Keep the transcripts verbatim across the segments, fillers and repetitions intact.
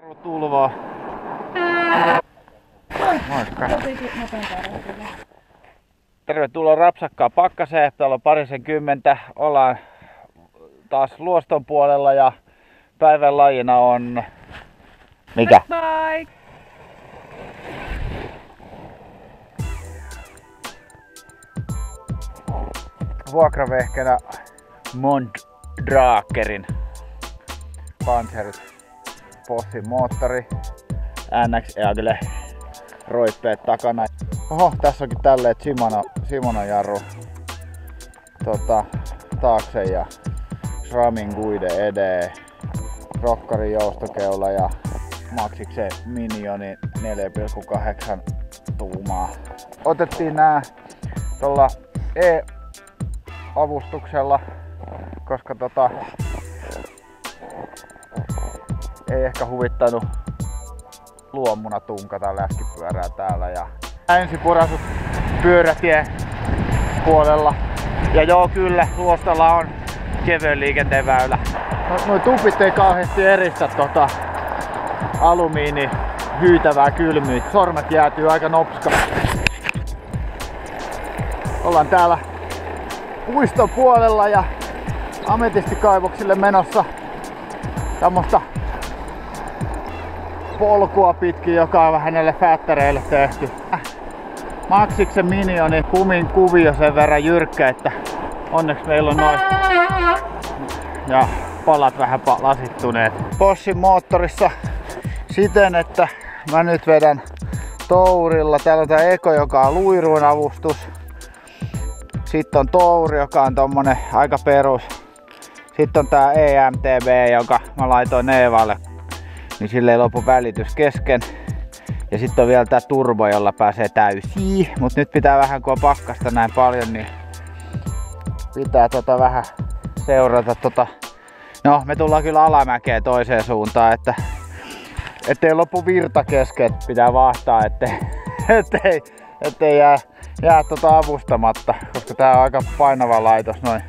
Tulvaa. Moikka. Tervetuloa Rapsakkaan pakkaseen. Täällä on parisenkymmentä. Ollaan taas luoston puolella ja päivän lajina on... Mikä? Bye! Vuokravehkenä Mondrakerin Panzerit. Bossin moottori. N X Eagle roippeet takana. Oho, tässä onkin tälleen Shimano, Shimano jarru tota, taakse ja SRAMin guide edee. Rokkarin joustokeula ja Maxxiksen Minioni neljä pilkku kahdeksan tuumaa. Otettiin nää tuolla e-avustuksella, koska tota, ei ehkä huvittanut luomuna tunkata läskipyörää täällä. Ja ensipurasut pyörätie puolella. Ja joo, kyllä, luostolla on kevyen liikenteen väylä. No, noi tupit ei kauheasti eristä tota alumiini hyytävää kylmyyttä. Sormet jäätyy aika nopska. Ollaan täällä puiston puolella ja ametistikaivoksille menossa tämmöstä polkua pitkin, joka on vähän näille fättäreille tehty. Maxxiksen Minioni kumin kuvio sen verran jyrkkä, että onneksi meillä on noin ja palat vähän lasittuneet. Bossin moottorissa siten, että mä nyt vedän tourilla. Täällä on tää Eko, joka on luiruun avustus. Sitten on touri, joka on tommonen aika perus. Sitten on tää E M T B, joka mä laitoin Eevalle, niin sille ei lopu välitys kesken. Ja sitten on vielä tää turbo, jolla pääsee täysiin. Mut nyt pitää vähän, kun on pakkasta näin paljon, niin pitää tota vähän seurata tota. No, me tullaan kyllä alamäkeen toiseen suuntaan, että ettei lopu virta kesken. Pitää vahtaa, ettei, ettei, ettei jää, jää tota avustamatta, koska tää on aika painava laitos noin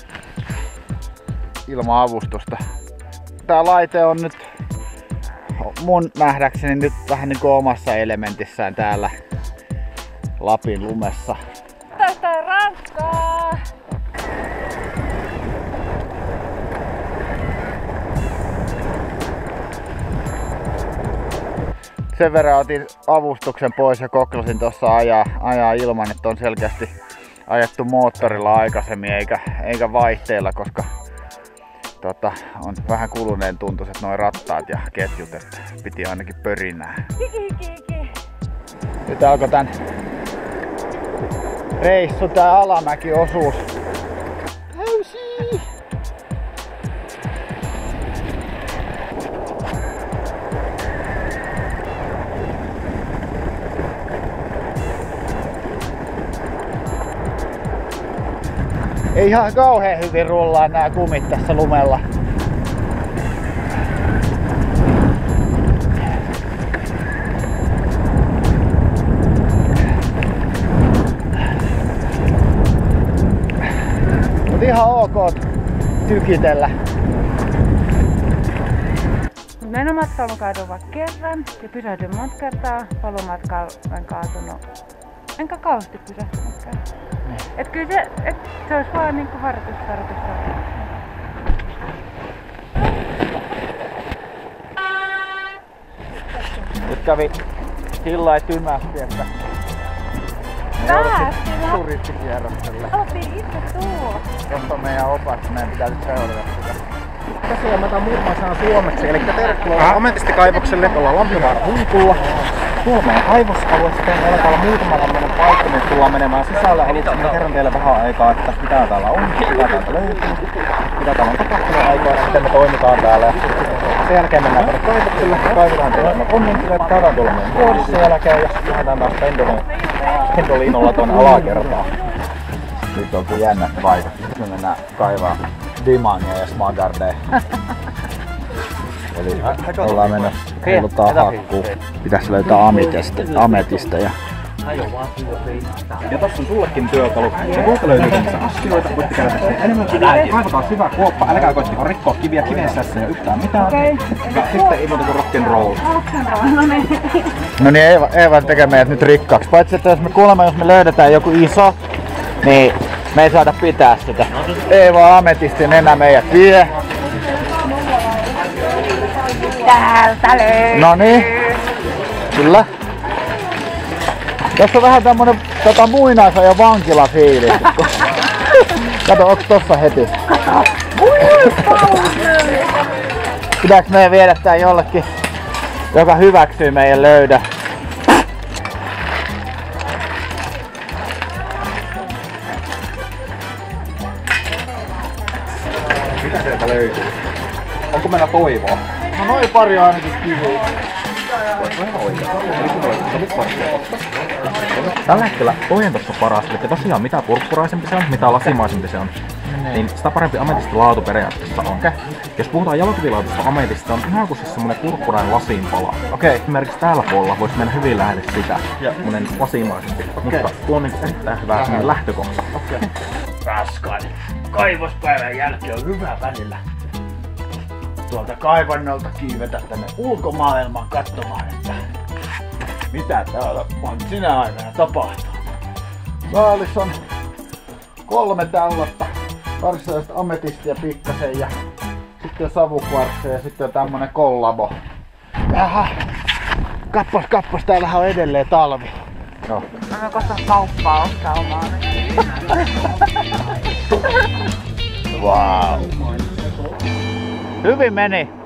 ilman avustusta. Tää laite on nyt mun nähdäkseni nyt vähän niin kuin omassa elementissään täällä Lapin lumessa. Tästä on Ranskaa! Sen verran otin avustuksen pois ja koklasin tuossa ajaa, ajaa ilman, että on selkeästi ajettu moottorilla aikaisemmin eikä, eikä vaihteilla, koska tota, on vähän kuluneen tuntuiset noin rattaat ja ketjut, että piti ainakin pörinää. Nyt alkoi tän reissu tää alamäkiosuus. Täysi! Ei ihan kauhean hyvin rullaa nää kumit tässä lumella. Mut ihan ok tykitellä. Menomatkalla mä kaaduin vaan kerran ja pysähdyin monta kertaa. Paluumatkalla en kaatunut. Enkä kauheasti pysähtynytkään. Et kyllä se, et se olisi vaan niinku harjoitus, harjoitus, harjoitus. Nyt kävi sillai tymästi, että me jouduttiin turistikierrokselle. Oltiin itse tuo. Tuossa on meidän opas, meidän pitää nyt seurata sitä. Tosiaan mä otan muutaman sanan suomeksi, eli tervetuloa ametistikaivokselle, ollaan Lampivaara Hunkulla. Tuolla meidän kaivosalue, sitten alkaa olla muutama tämmönen paikka, nyt tullaan menemään sisälle. Haluaisin kerran teille vähän aikaa, että mitä täällä on, mitä täältä löytyy, mitä täällä on tapahtunut aikaa, ja sitten me toimitaan täällä. Sen jälkeen mennään tänne kaivokselle, kaivetaan teille kommentille, käydään tuolla meidän koodissa sen jälkeen, ja lähdetään taas pendolinolla tuonne alakertaan. Nyt on kyllä jännät paikat. Nyt me mennään kaivaa Dimangia ja Smagardea. Eli ollaan menossa heilutaan hakkuun. Pitäisi löytää ametista, ametista ja Ja tossa on sullekin työkalu. Se kuulta löytyy tämmöisiä asioita, voitte käydä tässä enemmän. Kaivataan syvä kuoppa, älkää koittiko rikkoa kiviä kiven sässä ja yhtään mitään. Okei. Ja sitten ei muuta kuin rock'n'roll. No niin. No niin, Eeva, Eeva tekee meidät nyt rikkaaksi. Paitsi että jos me kuulemma, jos me löydetään joku iso, niin me ei saada pitää sitä. Eeva ametisti nenä meidät vie. Täältä löytyy. No niin. Kyllä. Tässä on vähän tämmönen tota, muinaisajan vankilafiilis. Kato, onks tossa heti? Pitääks meidän viedä tää jollekin, joka hyväksyy meidän löydä? Mitä sieltä löytyy? Onko meillä toivoa? No noin pari ainakin kiviä. Tällä hetkellä ojentossa paras, eli tosiaan mitä purppuraisempi se on, mitä lasimaisempi se on, niin sitä parempi ametisti laatu periaatteessa on. Okay. Jos puhutaan jalokivilaatusta ametista, on ihan kuin siis semmonen purppurainen lasinpala. Okay. Esimerkiksi täällä puolella voisi mennä hyvin lähde sitä, semmonen lasimaisempi, okay. Mutta tuo on niin erittäin hyvä semmonen lähtökohta. Okay. Raskaan kaivospäivän jälkeen on hyvä välillä tuolta kaivannolta kiivetä tänne ulkomaailmaan katsomaan, että mitä täällä on sinä aikana tapahtuu. Saalis on kolme tällaista varsinaista ametistia pikkasen ja sitten savukvartseja ja sitten on tämmönen kollabo. Jaha, kappas kappas, täällähän on edelleen talvi. No. Mä kohta kauppaa ostaa omaa. Wow. Hyvin meni.